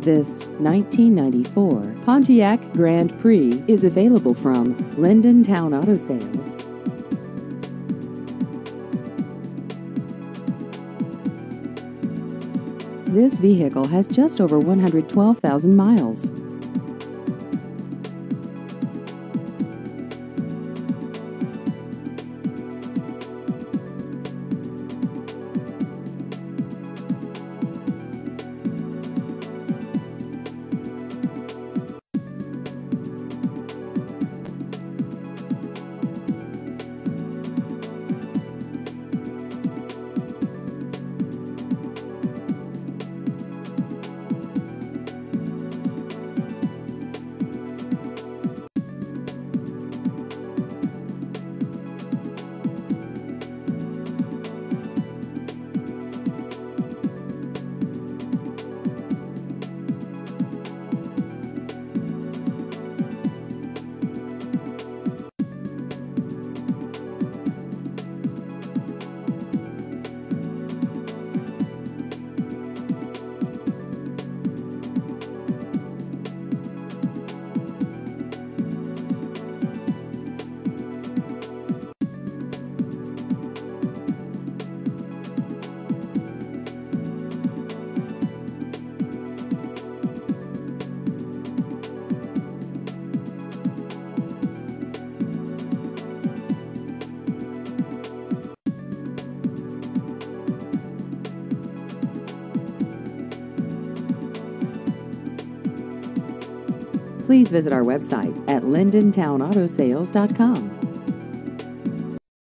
This 1994 Pontiac Grand Prix is available from Linden Town Auto Sales. This vehicle has just over 112,000 miles. Please visit our website at LindenTownAutoSales.com.